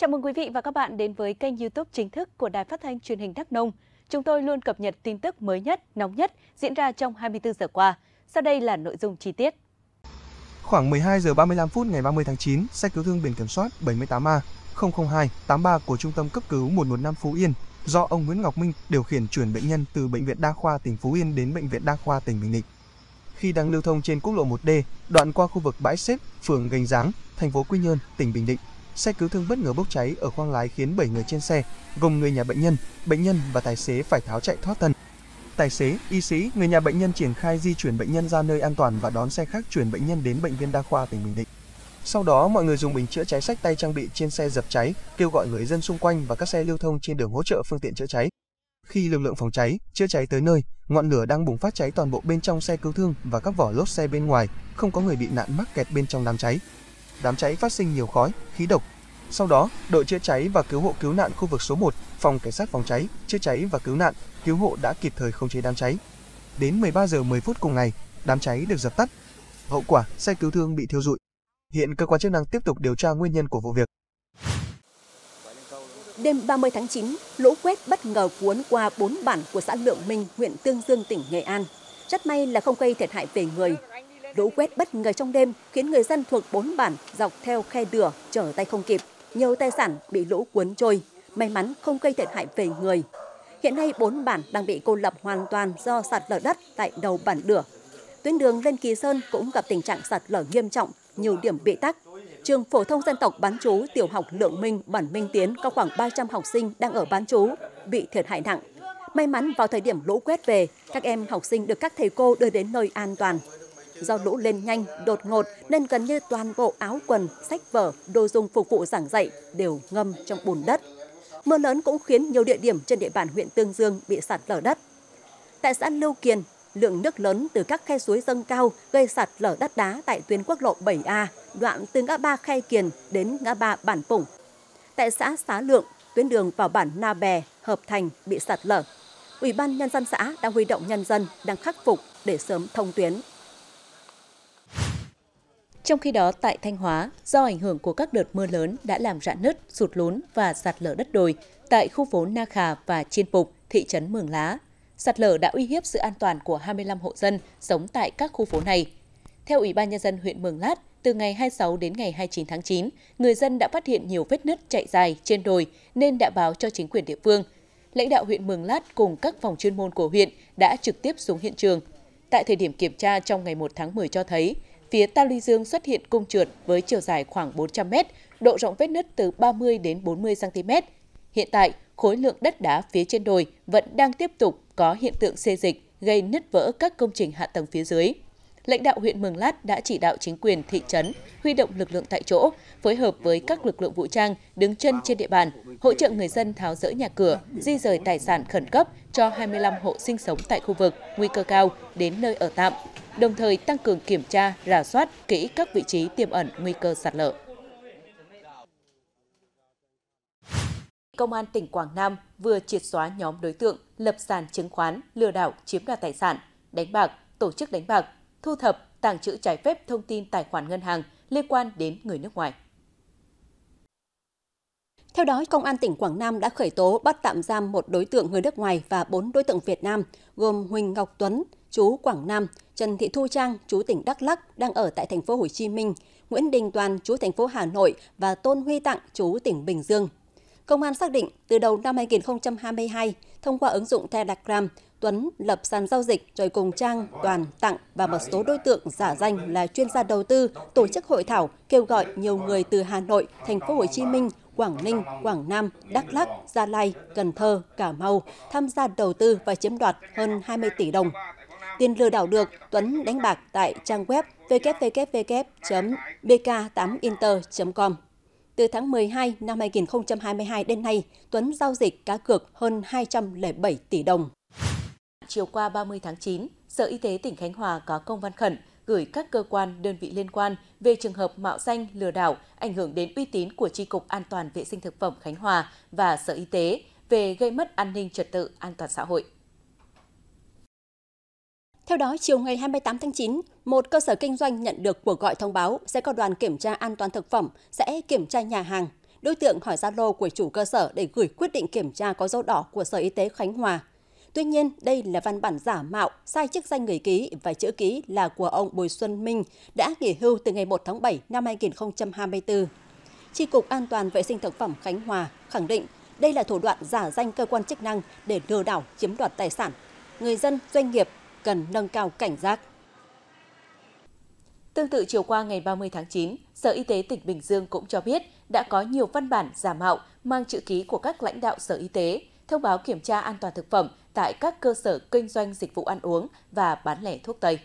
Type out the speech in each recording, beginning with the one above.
Chào mừng quý vị và các bạn đến với kênh YouTube chính thức của Đài Phát thanh Truyền hình Đắk Nông. Chúng tôi luôn cập nhật tin tức mới nhất, nóng nhất diễn ra trong 24 giờ qua. Sau đây là nội dung chi tiết. Khoảng 12 giờ 35 phút ngày 30 tháng 9, xe cứu thương biển kiểm soát 78A00283 của Trung tâm cấp cứu 115 Phú Yên do ông Nguyễn Ngọc Minh điều khiển chuyển bệnh nhân từ Bệnh viện Đa khoa tỉnh Phú Yên đến Bệnh viện Đa khoa tỉnh Bình Định. Khi đang lưu thông trên quốc lộ 1D, đoạn qua khu vực bãi xếp, phường Gành Ráng, thành phố Quy Nhơn, tỉnh Bình Định, xe cứu thương bất ngờ bốc cháy ở khoang lái khiến 7 người trên xe, gồm người nhà bệnh nhân và tài xế phải tháo chạy thoát thân. Tài xế, y sĩ, người nhà bệnh nhân triển khai di chuyển bệnh nhân ra nơi an toàn và đón xe khác chuyển bệnh nhân đến Bệnh viện Đa khoa tỉnh Bình Định. Sau đó, mọi người dùng bình chữa cháy xách tay trang bị trên xe dập cháy, kêu gọi người dân xung quanh và các xe lưu thông trên đường hỗ trợ phương tiện chữa cháy. Khi lực lượng phòng cháy, chữa cháy tới nơi, ngọn lửa đang bùng phát cháy toàn bộ bên trong xe cứu thương và các vỏ lốp xe bên ngoài, không có người bị nạn mắc kẹt bên trong đám cháy. Đám cháy phát sinh nhiều khói, khí độc. Sau đó, đội chữa cháy và cứu hộ cứu nạn khu vực số 1, phòng cảnh sát phòng cháy, chữa cháy và cứu nạn, cứu hộ đã kịp thời khống chế đám cháy. Đến 13 giờ 10 phút cùng ngày, đám cháy được dập tắt. Hậu quả, xe cứu thương bị thiêu rụi. Hiện cơ quan chức năng tiếp tục điều tra nguyên nhân của vụ việc. Đêm 30 tháng 9, lũ quét bất ngờ cuốn qua 4 bản của xã Lượng Minh, huyện Tương Dương, tỉnh Nghệ An. Rất may là không gây thiệt hại về người. Lũ quét bất ngờ trong đêm khiến người dân thuộc 4 bản dọc theo khe đửa trở tay không kịp. Nhiều tài sản bị lũ cuốn trôi, may mắn không gây thiệt hại về người. Hiện nay 4 bản đang bị cô lập hoàn toàn do sạt lở đất tại đầu bản Đửa. Tuyến đường lên Kỳ Sơn cũng gặp tình trạng sạt lở nghiêm trọng, nhiều điểm bị tắc. Trường phổ thông dân tộc bán trú tiểu học Lượng Minh, bản Minh Tiến có khoảng 300 học sinh đang ở bán trú, bị thiệt hại nặng. May mắn vào thời điểm lũ quét về, các em học sinh được các thầy cô đưa đến nơi an toàn. Do lũ lên nhanh, đột ngột nên gần như toàn bộ áo quần, sách vở, đồ dùng phục vụ giảng dạy đều ngâm trong bùn đất. Mưa lớn cũng khiến nhiều địa điểm trên địa bàn huyện Tương Dương bị sạt lở đất. Tại xã Lưu Kiền, lượng nước lớn từ các khe suối dâng cao gây sạt lở đất đá tại tuyến quốc lộ 7A, đoạn từ ngã ba Khe Kiền đến ngã ba Bản Pủng. Tại xã Xá Lượng, tuyến đường vào bản Na Bè, Hợp Thành bị sạt lở. Ủy ban Nhân dân xã đang huy động nhân dân đang khắc phục để sớm thông tuyến. Trong khi đó, tại Thanh Hóa, do ảnh hưởng của các đợt mưa lớn đã làm rạn nứt, sụt lún và sạt lở đất đồi tại khu phố Na Khà và Chiên Pục, thị trấn Mường Lá. Sạt lở đã uy hiếp sự an toàn của 25 hộ dân sống tại các khu phố này. Theo Ủy ban Nhân dân huyện Mường Lát, từ ngày 26 đến ngày 29 tháng 9, người dân đã phát hiện nhiều vết nứt chạy dài trên đồi nên đã báo cho chính quyền địa phương. Lãnh đạo huyện Mường Lát cùng các phòng chuyên môn của huyện đã trực tiếp xuống hiện trường. Tại thời điểm kiểm tra trong ngày 1 tháng 10 cho thấy, phía ta luy dương xuất hiện cung trượt với chiều dài khoảng 400 m, độ rộng vết nứt từ 30 đến 40 cm. Hiện tại, khối lượng đất đá phía trên đồi vẫn đang tiếp tục có hiện tượng xê dịch, gây nứt vỡ các công trình hạ tầng phía dưới. Lãnh đạo huyện Mường Lát đã chỉ đạo chính quyền thị trấn huy động lực lượng tại chỗ, phối hợp với các lực lượng vũ trang đứng chân trên địa bàn, hỗ trợ người dân tháo dỡ nhà cửa, di rời tài sản khẩn cấp cho 25 hộ sinh sống tại khu vực nguy cơ cao đến nơi ở tạm, đồng thời tăng cường kiểm tra, rà soát kỹ các vị trí tiềm ẩn nguy cơ sạt lở. Công an tỉnh Quảng Nam vừa triệt xóa nhóm đối tượng lập sàn chứng khoán, lừa đảo chiếm đoạt tài sản, đánh bạc, tổ chức đánh bạc, thu thập, tàng trữ trái phép thông tin tài khoản ngân hàng liên quan đến người nước ngoài. Theo đó, Công an tỉnh Quảng Nam đã khởi tố bắt tạm giam một đối tượng người nước ngoài và 4 đối tượng Việt Nam, gồm Huỳnh Ngọc Tuấn, trú Quảng Nam, Trần Thị Thu Trang, trú tỉnh Đắk Lắk, đang ở tại thành phố Hồ Chí Minh, Nguyễn Đình Toàn, trú thành phố Hà Nội và Tôn Huy Tặng, trú tỉnh Bình Dương. Công an xác định từ đầu năm 2022, thông qua ứng dụng Telegram, Tuấn lập sàn giao dịch rồi cùng Trang, Toàn, Tặng và một số đối tượng giả danh là chuyên gia đầu tư, tổ chức hội thảo, kêu gọi nhiều người từ Hà Nội, thành phố Hồ Chí Minh, Quảng Ninh, Quảng Nam, Đắk Lắk, Gia Lai, Cần Thơ, Cà Mau tham gia đầu tư và chiếm đoạt hơn 20 tỷ đồng. Tiền lừa đảo được, Tuấn đánh bạc tại trang web www.bk8inter.com. Từ tháng 12 năm 2022 đến nay, Tuấn giao dịch cá cược hơn 207 tỷ đồng. Chiều qua 30 tháng 9, Sở Y tế tỉnh Khánh Hòa có công văn khẩn gửi các cơ quan, đơn vị liên quan về trường hợp mạo danh lừa đảo ảnh hưởng đến uy tín của Chi cục An toàn vệ sinh thực phẩm Khánh Hòa và Sở Y tế về gây mất an ninh trật tự, an toàn xã hội. Theo đó, chiều ngày 28 tháng 9, một cơ sở kinh doanh nhận được cuộc gọi thông báo sẽ có đoàn kiểm tra an toàn thực phẩm sẽ kiểm tra nhà hàng. Đối tượng hỏi Zalo của chủ cơ sở để gửi quyết định kiểm tra có dấu đỏ của Sở Y tế Khánh Hòa. Tuy nhiên, đây là văn bản giả mạo, sai chức danh người ký và chữ ký là của ông Bùi Xuân Minh đã nghỉ hưu từ ngày 1 tháng 7 năm 2024. Chi cục An toàn vệ sinh thực phẩm Khánh Hòa khẳng định đây là thủ đoạn giả danh cơ quan chức năng để lừa đảo chiếm đoạt tài sản. Người dân, doanh nghiệp cần nâng cao cảnh giác. Tương tự chiều qua ngày 30 tháng 9, Sở Y tế tỉnh Bình Dương cũng cho biết đã có nhiều văn bản giả mạo mang chữ ký của các lãnh đạo Sở Y tế, thông báo kiểm tra an toàn thực phẩm tại các cơ sở kinh doanh dịch vụ ăn uống và bán lẻ thuốc tây.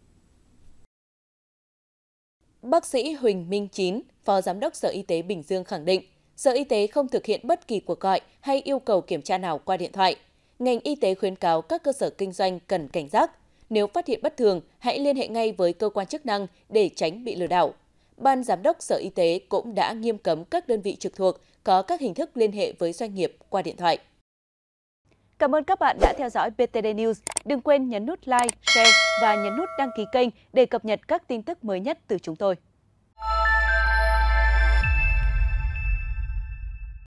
Bác sĩ Huỳnh Minh Chín, Phó Giám đốc Sở Y tế Bình Dương khẳng định, Sở Y tế không thực hiện bất kỳ cuộc gọi hay yêu cầu kiểm tra nào qua điện thoại. Ngành y tế khuyến cáo các cơ sở kinh doanh cần cảnh giác. Nếu phát hiện bất thường, hãy liên hệ ngay với cơ quan chức năng để tránh bị lừa đảo. Ban Giám đốc Sở Y tế cũng đã nghiêm cấm các đơn vị trực thuộc có các hình thức liên hệ với doanh nghiệp qua điện thoại. Cảm ơn các bạn đã theo dõi PTD News. Đừng quên nhấn nút like, share và nhấn nút đăng ký kênh để cập nhật các tin tức mới nhất từ chúng tôi.